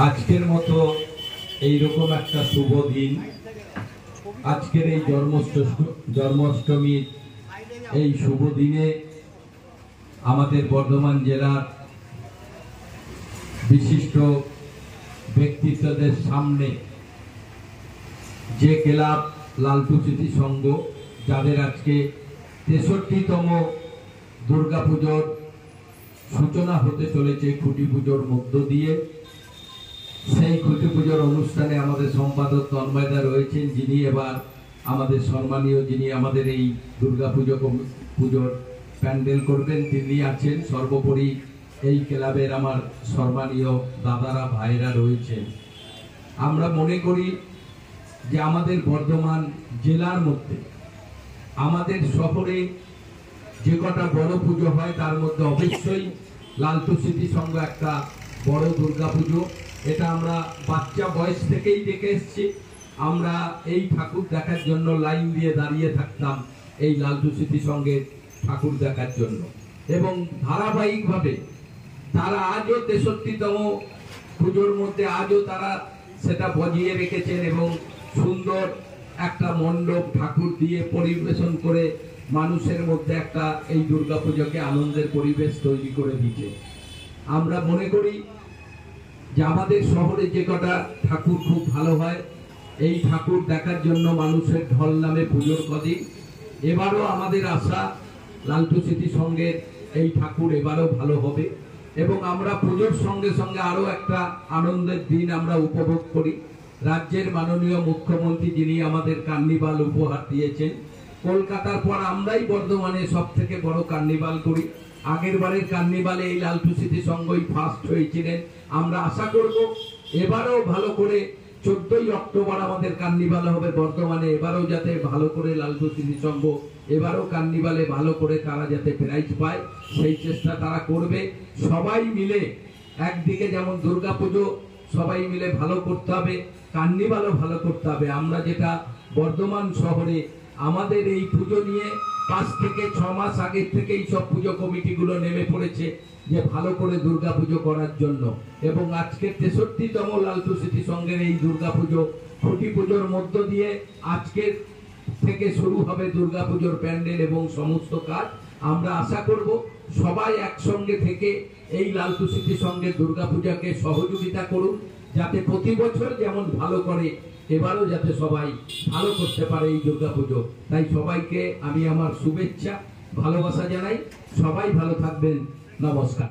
আজকের মতো এইরকম একটা শুভ দিন, আজকের এই জন্মাষ্টমীর এই শুভ দিনে আমাদের বর্ধমান জেলার বিশিষ্ট ব্যক্তিত্বদের সামনে যে ক্লাব লালটু স্মৃতি সংঘ, যাদের আজকে ৬৩তম দুর্গাপুজোর সূচনা হতে চলেছে খুঁটি পুজোর মধ্য দিয়ে, সেই খুঁটি পুজোর অনুষ্ঠানে আমাদের সম্পাদক তন্ময়দা রয়েছেন, যিনি এবার আমাদের সম্মানীয়, যিনি আমাদের এই পুজোর প্যান্ডেল করবেন, তিনি আছেন। সর্বোপরি এই ক্লাবের আমার সম্মানীয় দাদারা, ভাইরা রয়েছেন। আমরা মনে করি যে আমাদের বর্ধমান জেলার মধ্যে, আমাদের শহরে যে কটা বড় পুজো হয় তার মধ্যে অবশ্যই লালটু স্মৃতি সংঘ একটা বড় দুর্গাপুজো। এটা আমরা বাচ্চা বয়স থেকেই দেখে এসেছি। আমরা এই ঠাকুর দেখার জন্য লাইন দিয়ে দাঁড়িয়ে থাকতাম এই লালটু স্মৃতি সংঘের ঠাকুর দেখার জন্য, এবং ধারাবাহিকভাবে তারা আজও ৬৩তম পুজোর মধ্যে আজও তারা সেটা বজিয়ে রেখেছেন এবং সুন্দর একটা মণ্ডপ ঠাকুর দিয়ে পরিবেশন করে মানুষের মধ্যে একটা এই দুর্গাপুজোকে আনন্দের পরিবেশ তৈরি করে দিচ্ছে। আমরা মনে করি যে আমাদের শহরে যে কটা ঠাকুর খুব ভালো হয়, এই ঠাকুর দেখার জন্য মানুষের ঢল নামে পুজোর কদিন। এবারও আমাদের আশা লালটু স্মৃতি সংঘের এই ঠাকুর এবারও ভালো হবে, এবং আমরা পুজোর সঙ্গে সঙ্গে আরো একটা আনন্দের দিন আমরা উপভোগ করি। রাজ্যের মাননীয় মুখ্যমন্ত্রী, যিনি আমাদের কার্নিভাল উপহার দিয়েছেন, কলকাতার পর আমরাই বর্ধমানে সব থেকে বড় কার্নিভাল করি। আগের বারের কার্নিভালে এই লালটু স্মৃতি সংঘই ফার্স্ট হয়েছিলেন। আমরা আশা করব এবারও ভালো করে 14ই অক্টোবর আমাদের কার্নিভাল হবে বর্ধমানে, এবারও যাতে ভালো করে লালটু স্মৃতি সংঘ এবারও কার্নিভালে ভালো করে তারা যাতে প্রাইজ পায়, সেই চেষ্টা তারা করবে। সবাই মিলে একদিকে যেমন দুর্গাপুজো সবাই মিলে ভালো করতে হবে, কার্নিভালও ভালো করতে হবে। আমরা যেটা বর্ধমান শহরে আমাদের এই পুজো নিয়ে 5 থেকে 6 মাস আগের থেকেই সব পুজো কমিটিগুলো নেমে পড়েছে যে ভালো করে দুর্গাপুজো করার জন্য, এবং আজকে ৬৩তম লালটু স্মৃতি সংঘের এই দুর্গাপুজো খুঁটি পুজোর মধ্য দিয়ে আজকের থেকে শুরু হবে দুর্গাপুজোর প্যান্ডেল এবং সমস্ত কাজ। আমরা আশা করব সবাই একসঙ্গে থেকে এই লালটু স্মৃতি সংঘের দুর্গাপূজাকে সহযোগিতা করুন, যাতে প্রতি বছর যেমন ভালো করে এবারও যাতে সবাই ভালো করতে পারে এই দুর্গাপুজো। তাই সবাইকে আমি আমার শুভেচ্ছা, ভালোবাসা জানাই। সবাই ভালো থাকবেন। নমস্কার।